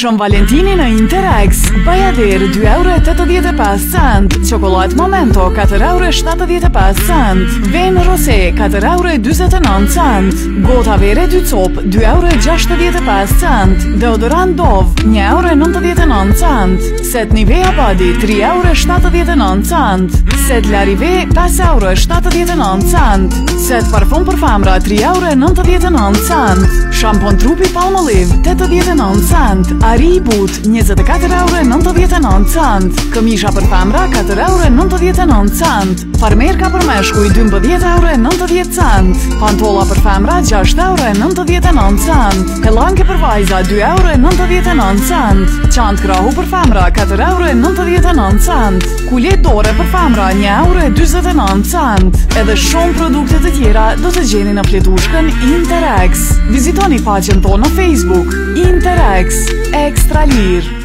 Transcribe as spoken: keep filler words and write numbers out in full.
Shën Valentini në Interax. Bajader dy euro e tetëdhjetë e pesë cent. Çokoladë Momento katër euro e shtatëdhjetë e pesë cent. Ven Rosé katër euro e dyzet e nëntë cent. Gota Vere dy cop dy euro e gjashtëdhjetë e pesë cent. Deodorant Dove një euro e nëntëdhjetë e nëntë cent. Set Nivea Body tre euro e shtatëdhjetë e nëntë cent. Set Larive pesë euro e shtatëdhjetë e nëntë cent. Set parfum për femra tre euro e nëntëdhjetë e nëntë cent. Shampon trupi Palmolive tetëdhjetë e nëntë cent. Ari But njëzet e katër euro e nëntëdhjetë e nëntë cent. Këmisha për femra katër euro e nëntëdhjetë e nëntë cent. Farmerka për meshkuj dymbëdhjetë euro e nëntëdhjetë cent. Pantolla për femra gjashtë euro e nëntëdhjetë e nëntë cent. Helanke për vajza dy euro e nëntëdhjetë e nëntë cent. Çantë krahu për femra katër euro e nëntëdhjetë e nëntë cent. Kulet dore për femra një euro e dyzet e nëntë cent. Edhe shumë produkte të tjera do të gjeni në fletushkën Interax. Vizitoni faqen tonë në Facebook Interax Extra Lir.